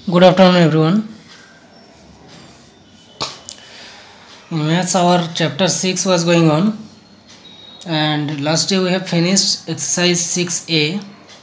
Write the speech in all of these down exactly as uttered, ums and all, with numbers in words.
Good afternoon, everyone. In maths, our chapter six was going on, and last day we have finished exercise six A.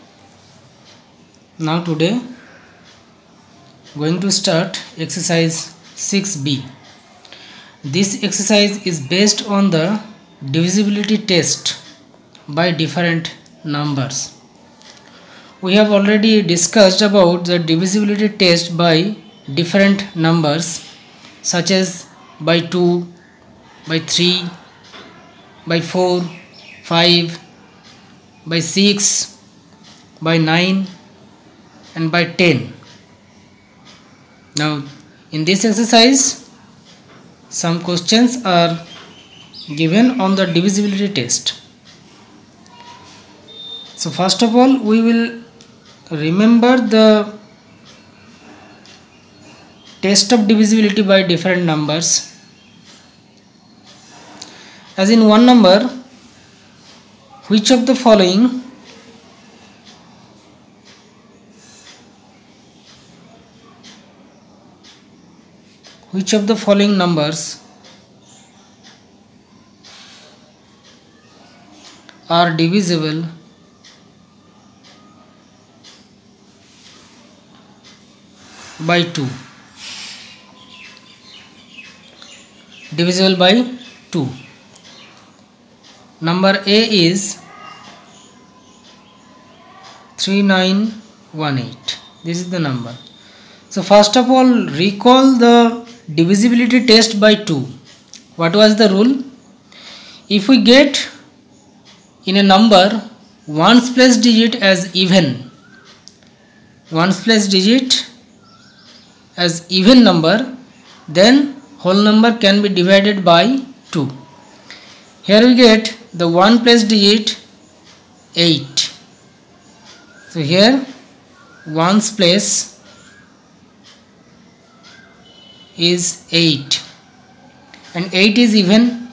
Now today, going to start exercise six B. This exercise is based on the divisibility test by different numbers. We have already discussed about the divisibility test by different numbers such as by two, by three, by four, five, by six, by nine and by ten. Now in this exercise some questions are given on the divisibility test. So first of all we will remember the test of divisibility by different numbers. As in one number, which of the following which of the following numbers are divisible by two? Divisible by two. Number A is three nine one eight. This is the number. So first of all, recall the divisibility test by two. What was the rule? If we get in a number ones place digit as even, ones place digit as even number, then whole number can be divided by two. Here we get the one place digit eight. So here ones place is eight and eight is even,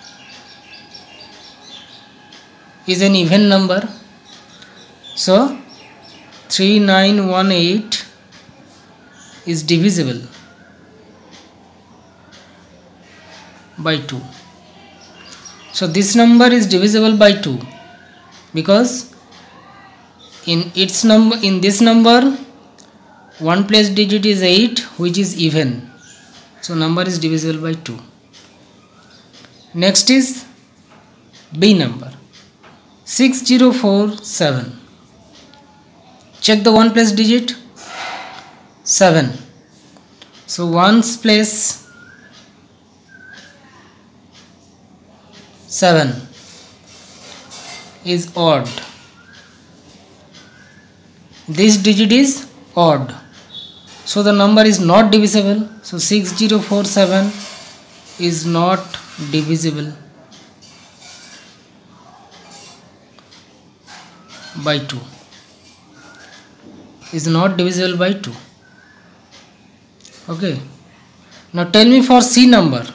is an even number. So three nine one eight is divisible by two. So this number is divisible by two because in its number, in this number one place digit is eight, which is even. So number is divisible by two. Next is B number six zero four seven. Check the one place digit seven. So ones place seven is odd. This digit is odd. So the number is not divisible. So six zero four seven is not divisible by two. Is not divisible by two. Okay. Now tell me for C number.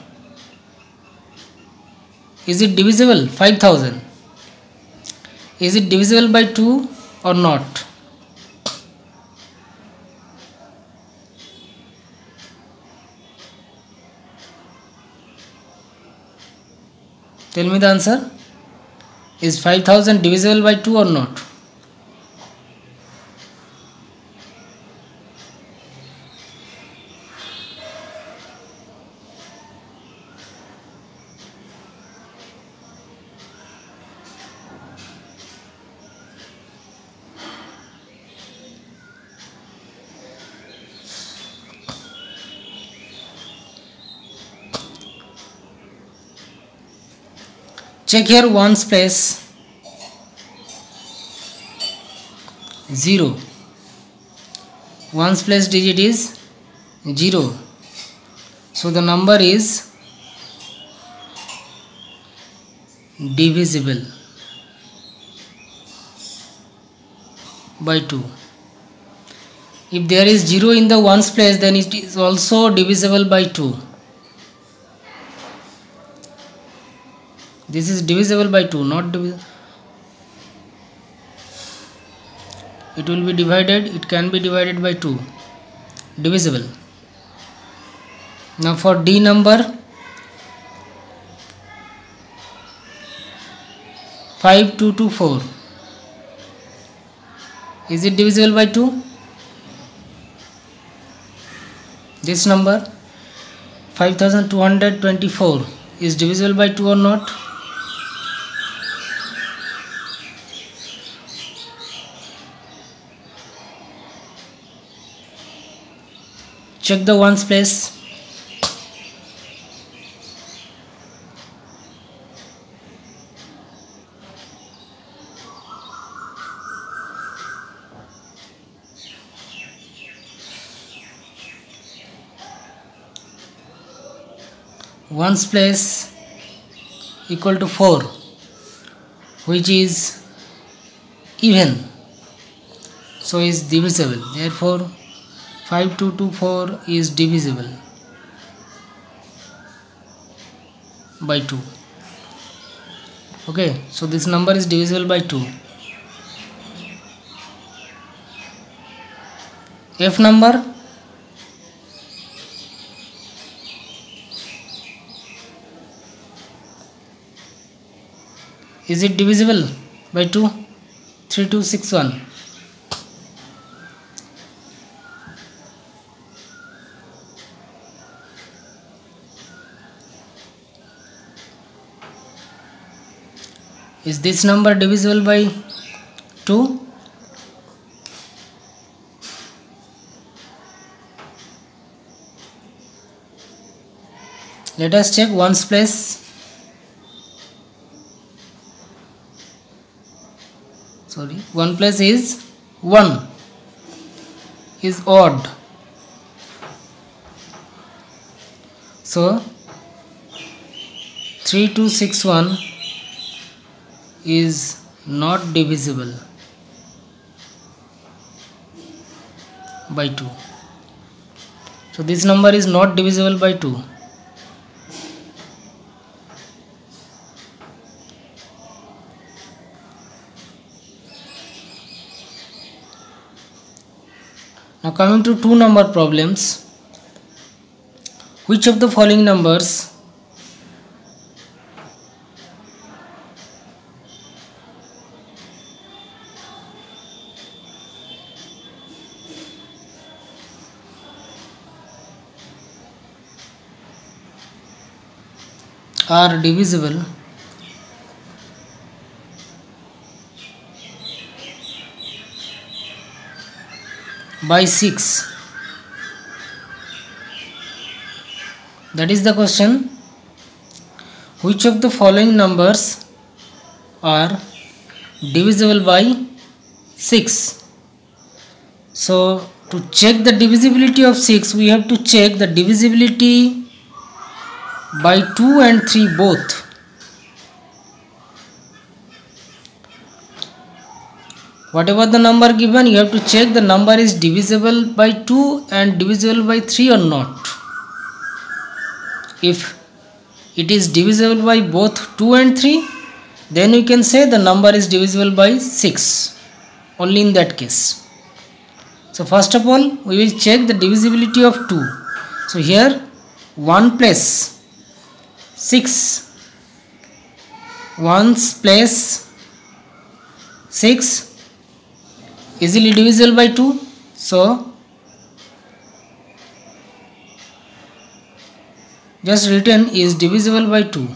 Is it divisible? five thousand. Is it divisible by two or not? Tell me the answer. Is five thousand divisible by two or not? Check here ones place zero. Ones place digit is zero. So the number is divisible by two. If there is zero in the ones place, then it is also divisible by two. This is divisible by two, not divisible. It will be divided, it can be divided by two. divisible. Now for D number, five two two four, is it divisible by two? This number five thousand two hundred twenty-four is divisible by two or not? Check the ones place. Ones place equal to four, which is even, so is divisible. Therefore five two two four is divisible by two. Okay, so this number is divisible by two. F number, is it divisible by two? three two six one. Is this number divisible by two? Let us check ones place. Sorry, one place is one, is odd. So three two six one is not divisible by two. So this number is not divisible by two. Now coming to two number problems. Which of the following numbers are divisible by six? That is the question. Which of the following numbers are divisible by six? So to check the divisibility of six, we have to check the divisibility by two and three both. Whatever the number given, you have to check the number is divisible by two and divisible by three or not. If it is divisible by both two and three, then we can say the number is divisible by six, only in that case. So first of all, we will check the divisibility of two. So here one plus six, ones plus six, easily divisible by two. So just written is divisible by two.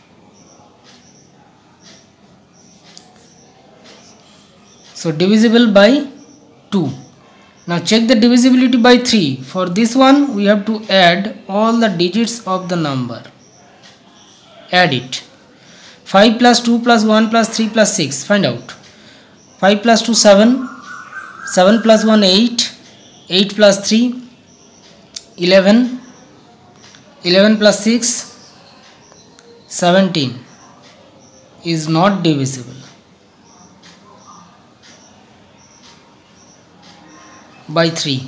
So divisible by two. Now check the divisibility by three. For this one we have to add all the digits of the number. Add it. five plus two plus one plus three plus six. Find out. five plus two seven. seven plus one eight. eight plus three eleven. eleven plus six seventeen is not divisible by three.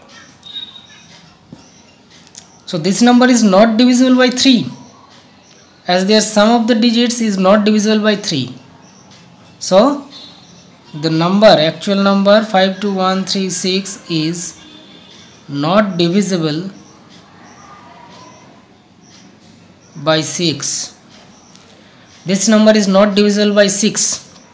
So this number is not divisible by three, as their sum of the digits is not divisible by three. So the number, actual number five two one three six is not divisible by six. This number is not divisible by six.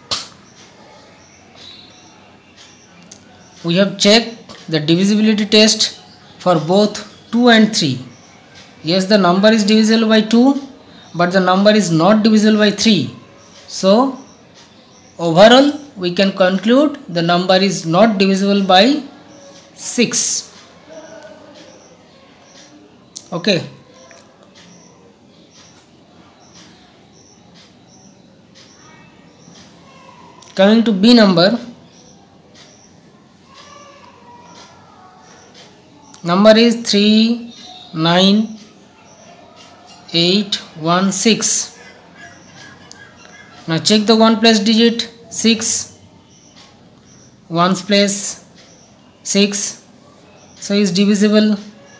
We have checked the divisibility test for both two and three. Yes, the number is divisible by two, but the number is not divisible by three. So overall we can conclude the number is not divisible by six. Okay. Coming to B number. Number is three nine eight one six. Now check the one place digit six, ones place six, so is divisible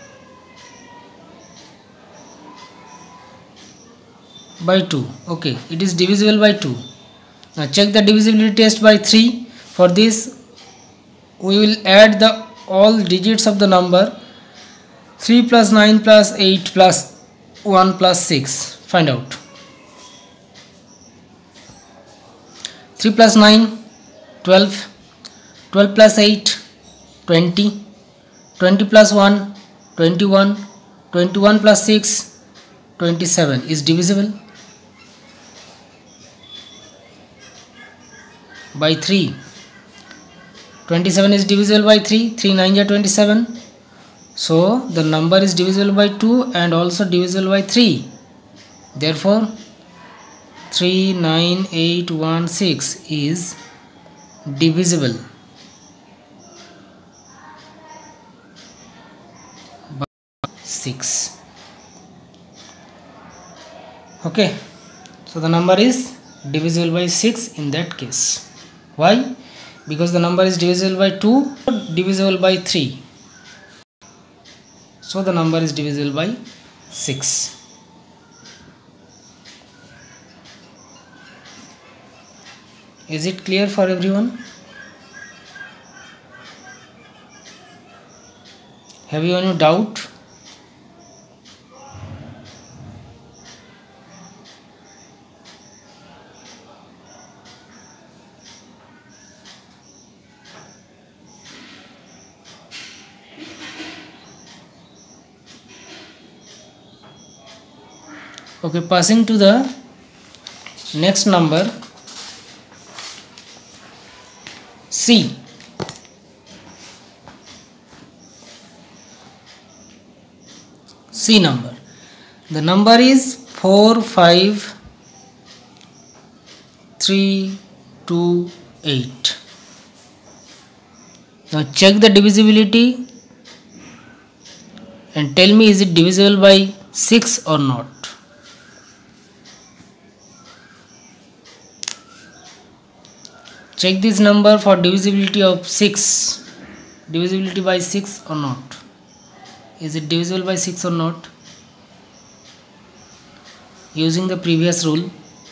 by two. Okay, it is divisible by two. Now check the divisibility test by three. For this we will add the all digits of the number three plus nine plus eight plus one plus six. Find out. three plus nine, twelve, twelve plus eight, twenty, twenty plus one, twenty-one, twenty-one plus six, twenty-seven is divisible by three. twenty-seven is divisible by three. three nines are twenty-seven. So the number is divisible by two and also divisible by three. Therefore three nine eight one six is divisible by six. Okay, so the number is divisible by six in that case. Why? Because the number is divisible by two, divisible by three. So the number is divisible by six. Is it clear for everyone? Have you any doubt? Okay, passing to the next number, C. C number. The number is four five three two eight. Now check the divisibility and tell me, is it divisible by six or not? Check this number for divisibility of six. Divisibility by six or not? Is it divisible by six or not? Using the previous rule,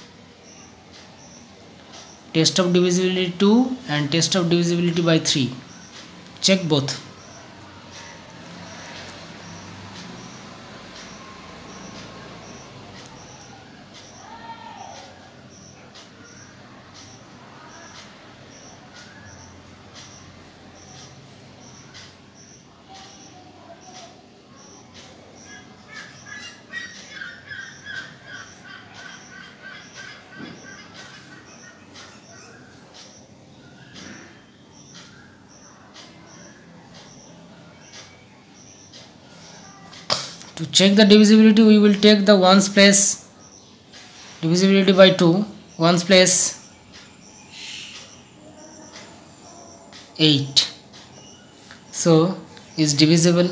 test of divisibility two and test of divisibility by three. Check both. To check the divisibility, we will take the ones place divisibility by two, ones place eight. So is divisible.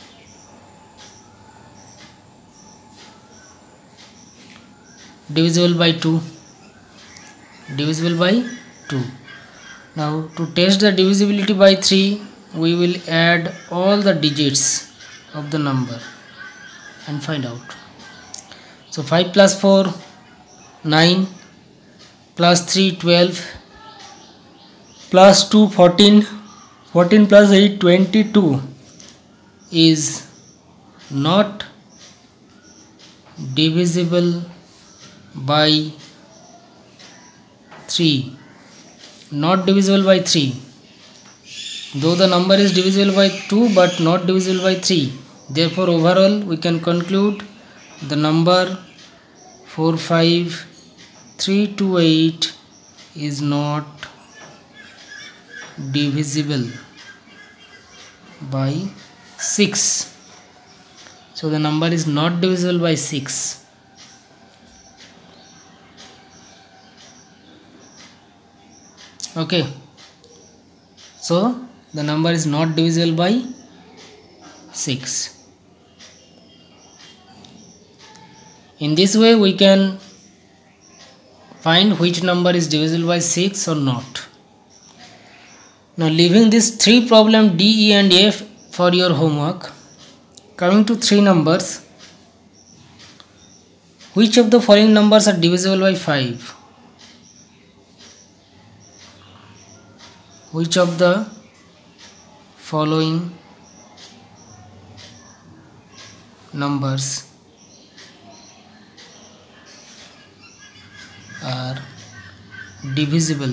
Divisible by two. Divisible by two. Now to test the divisibility by three, we will add all the digits of the number and find out. So five plus four, nine, plus three, twelve, plus two, fourteen, fourteen plus eight, twenty-two, is not divisible by three. Not divisible by three. Though the number is divisible by two but not divisible by three. Therefore overall we can conclude the number four five three two eight is not divisible by six. So the number is not divisible by six. Okay, so the number is not divisible by six. In this way we can find which number is divisible by six or not. Now leaving these three problems D, E and F for your homework, coming to three numbers, which of the following numbers are divisible by five? Which of the following numbers are divisible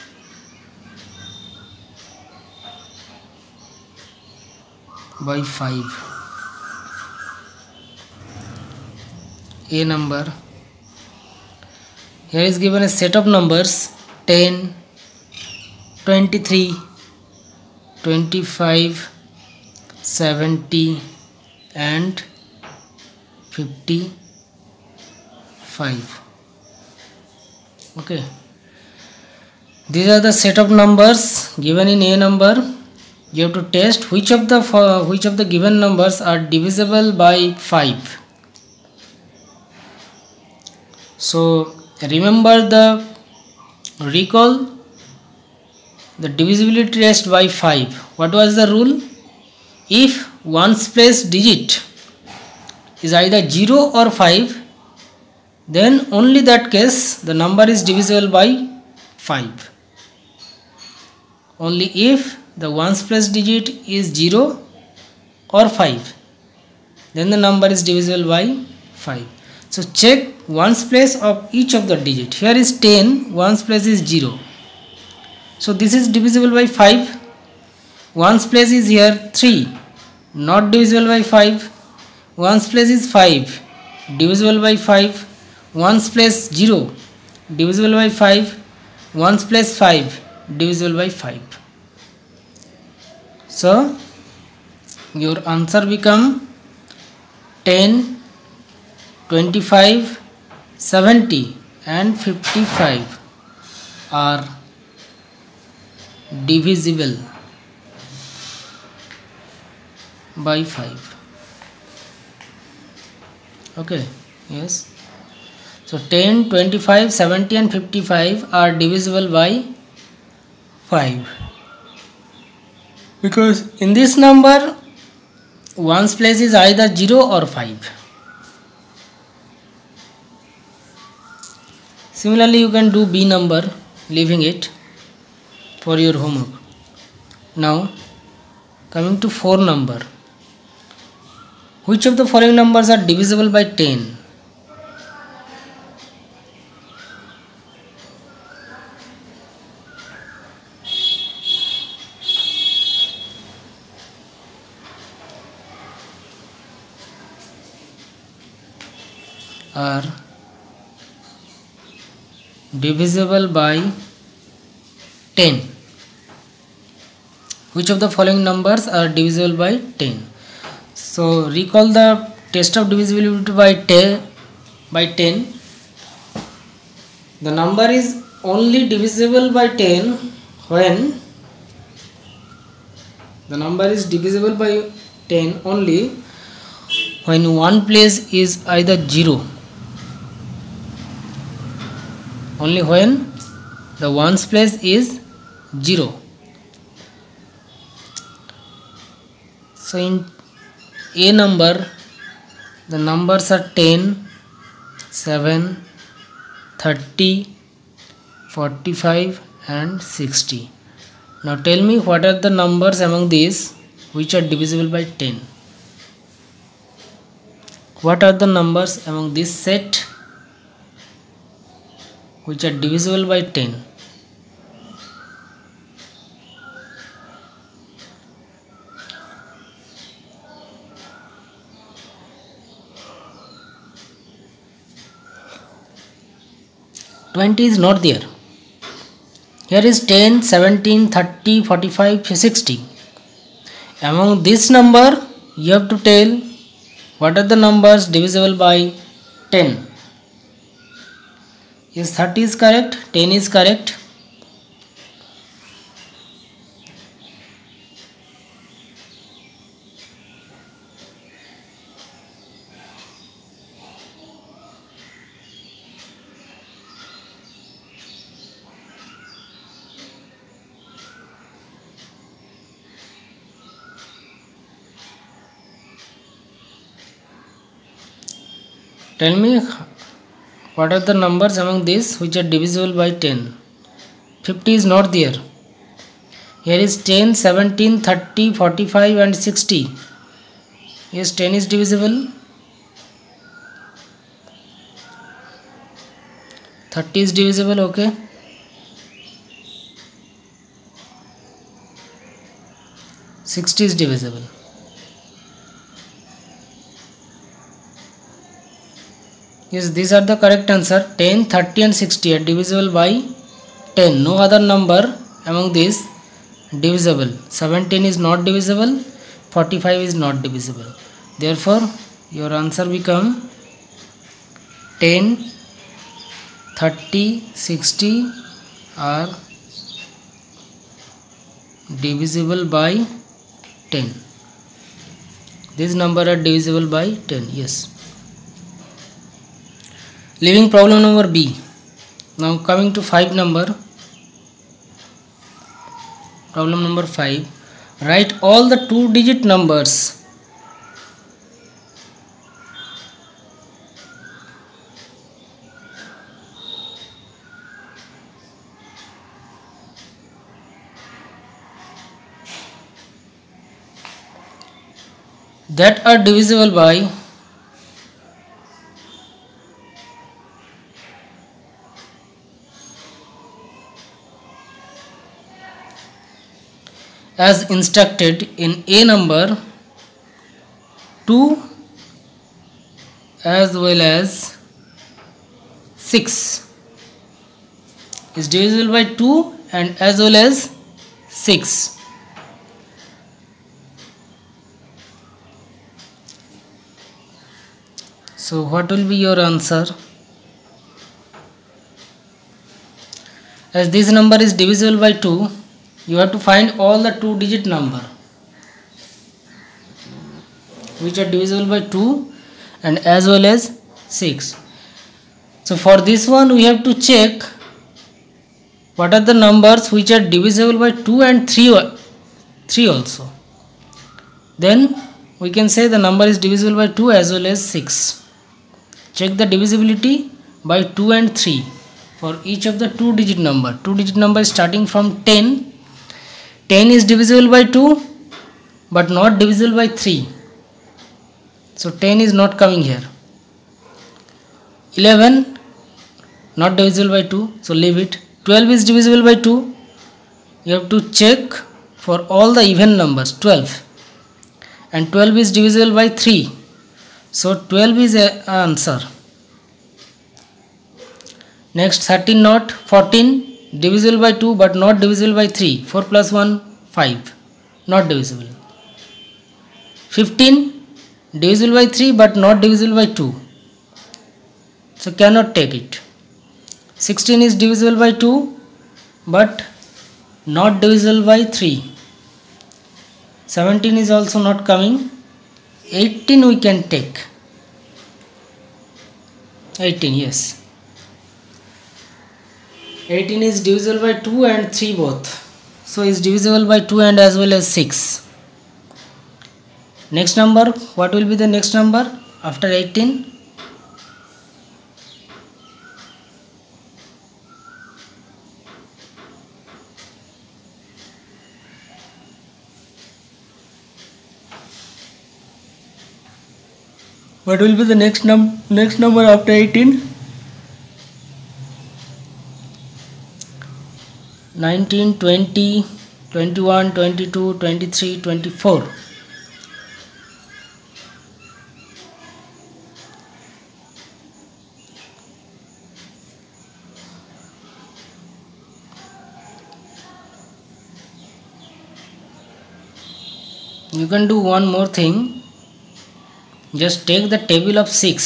by five? A number. Here is given a set of numbers ten, twenty-three, twenty-five, seventy and fifty-five. Okay, these are the set of numbers given in A number. You have to test which of the which of the given numbers are divisible by five. So remember the recall the divisibility test by five. What was the rule? If ones place digit is either zero or five, then only that case the number is divisible by five. Only if the ones place digit is zero or five, then the number is divisible by five. So check ones place of each of the digit. Here is ten, ones place is zero. So this is divisible by five. Ones place is here three, not divisible by five. Ones place is five, divisible by five. Ones place zero, divisible by five. Ones place five, divisible by five. So your answer become ten, twenty-five, seventy and fifty-five are divisible by five. Okay, yes. So ten, twenty-five, seventy and fifty-five are divisible by five. Because in this number ones place is either zero or five. Similarly you can do B number, leaving it for your homework. Now coming to four number. Which of the following numbers are divisible by ten? Are divisible by ten. Which of the following numbers are divisible by ten? So recall the test of divisibility by ten. By ten, the number is only divisible by ten when the number is divisible by ten only when one place is either zero. Only when the ones place is zero. So in A number the numbers are ten, seven, thirty, forty-five and sixty. Now tell me what are the numbers among these which are divisible by ten. What are the numbers among this set which are divisible by ten? twenty is not there. Here is ten, seventeen, thirty, forty-five, sixty. Among this number, you have to tell what are the numbers divisible by ten. Is thirty is correct? ten is correct. Tell me what are the numbers among these which are divisible by ten. fifty is not there. Here is ten, seventeen, thirty, forty-five and sixty. Yes, ten is divisible. thirty is divisible, okay. sixty is divisible. Yes, these are the correct answer. ten, thirty and sixty are divisible by ten. No other number among these divisible. seventeen is not divisible. forty-five is not divisible. Therefore, your answer become ten, thirty, sixty are divisible by ten. These number are divisible by ten. Yes. Leaving problem number B. Now coming to five number. Problem number five. Write all the two digit numbers that are divisible by as instructed in A number two as well as six is divisible by two and as well as six. So what will be your answer? As this number is divisible by two, you have to find all the two digit number which are divisible by two and as well as six. So for this one we have to check what are the numbers which are divisible by two and three, three also. Then we can say the number is divisible by two as well as six. Check the divisibility by two and three for each of the two digit number. Two digit number starting from ten. ten is divisible by two but not divisible by three. So ten is not coming here. eleven not divisible by two, so leave it. twelve is divisible by two. You have to check for all the even numbers. twelve and twelve is divisible by three. So twelve is a answer. Next thirteen not, fourteen divisible by two but not divisible by three. four plus one, five. Not divisible. fifteen divisible by three but not divisible by two. So cannot take it. sixteen is divisible by two but not divisible by three. seventeen is also not coming. eighteen we can take. eighteen, yes. eighteen is divisible by two and three both. So is divisible by two and as well as six. Next number, what will be the next number after eighteen? What will be the next num next number after eighteen? nineteen, twenty, twenty-one, twenty-two, twenty-three, twenty-four. You can do one more thing. Just take the table of six,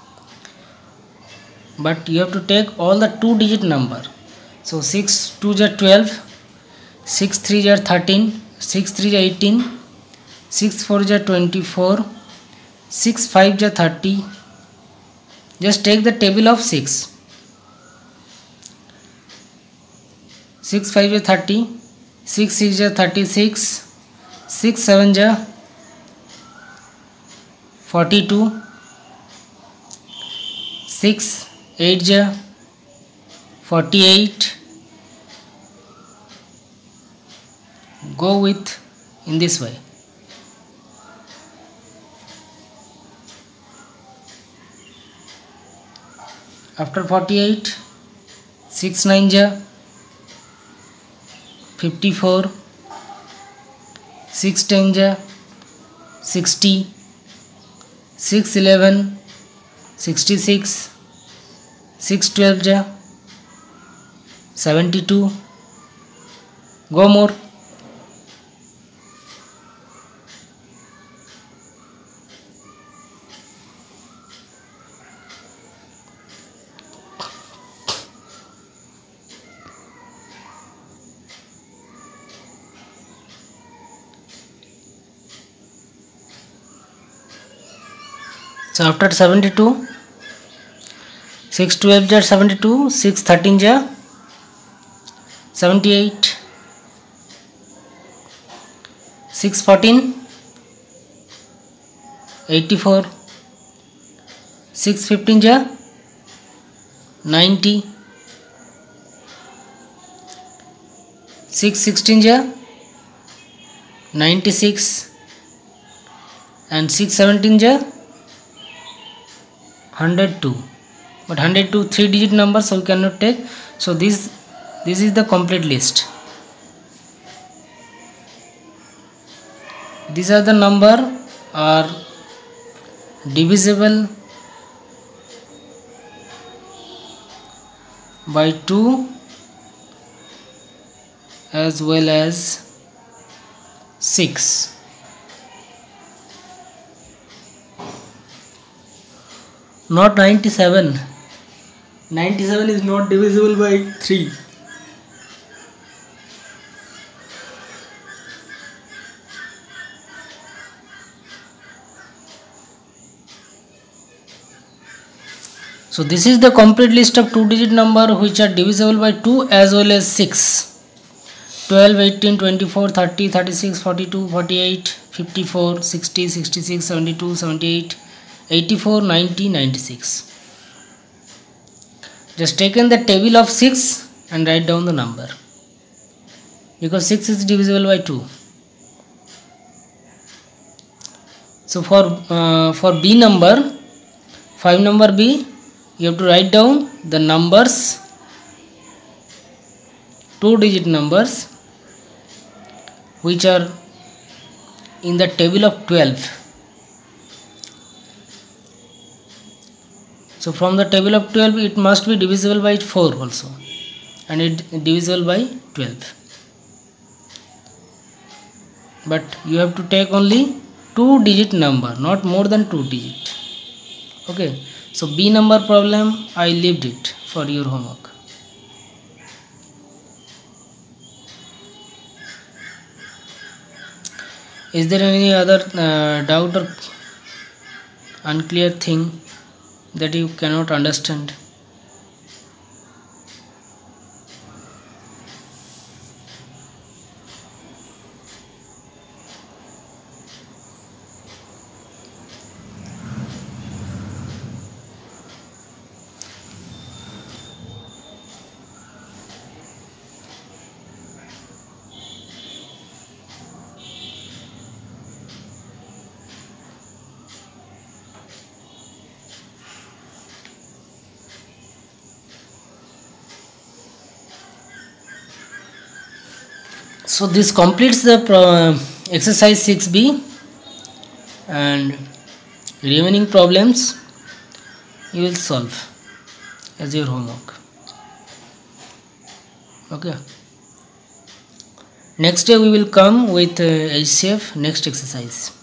but you have to take all the two digit number. So six twos are twelve, six threes are thirteen, six threes are eighteen, six fours are twenty-four, six fives are thirty. Just take the table of six. six fives are thirty, six sixes are thirty-six, six sevens are forty-two, six eights are forty-eight. Go with in this way. After forty-eight, six nines are fifty-four, six tens are sixty, six eleven, sixty-six, six twelves are seventy-two. Go more. So after seventy-two, six twelves are seventy-two, six thirteens are seventy-eight, six fourteen, eighty-four, six fifteens are ninety, six sixteens are ninety-six, and six seventeens are one hundred two. But one hundred two three digit number, so we cannot take. So this this is the complete list. These are the number are divisible by two as well as six. Not ninety-seven. ninety-seven is not divisible by three. So this is the complete list of two digit number which are divisible by two as well as six. twelve, eighteen, twenty-four, thirty, thirty-six, forty-two, forty-eight, fifty-four, sixty, sixty-six, seventy-two, seventy-eight, eighty-four, ninety, ninety-six. Just taken the table of six and write down the number, because six is divisible by two. So for uh, for B number, five number B, you have to write down the numbers, two digit numbers which are in the table of twelve. So from the table of twelve, it must be divisible by four also, and it divisible by twelve. But you have to take only two digit number, not more than two digit. Okay. So B number problem, I left it for your homework. Is there any other uh, doubt or unclear thing that you cannot understand? So this completes the pro- exercise six b, and remaining problems you will solve as your homework. Okay, next day we will come with uh, H C F next exercise.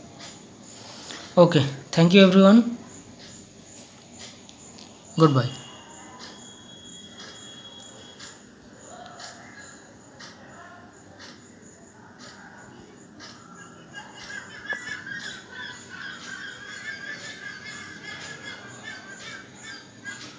Okay, thank you everyone. Goodbye.